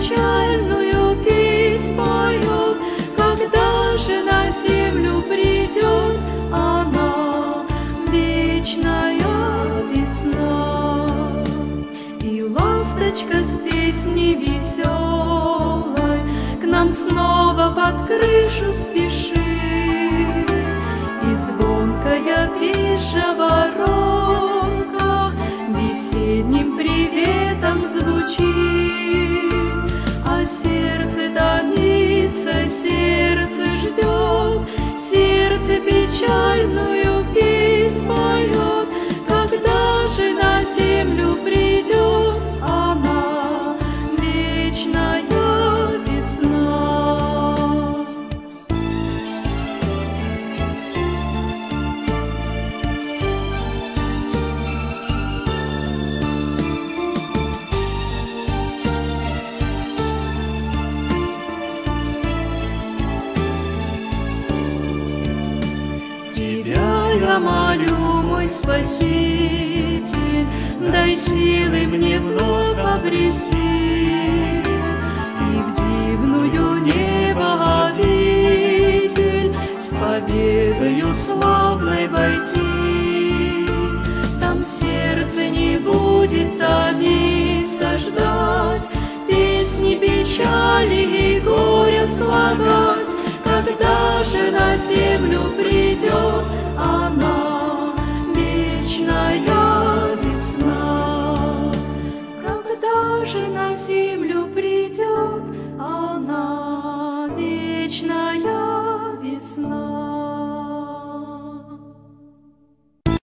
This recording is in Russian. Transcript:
печальную песнь поет, когда же на землю придет она, вечная весна. И ласточка с песней веселой к нам снова под крышу спешит, и звонкая пища воронка весенним приветом звучит. А сердце томится, сердце ждет, сердце печальную песнь поет, когда же на землю придет она, вечная весна. Тебя я молю, мой Спаситель, дай силы мне вновь обрести и в дивную небо обитель с победою славной войти. Там сердце не будет томиться ждать, песни печали и горя слагать, когда же на землю придет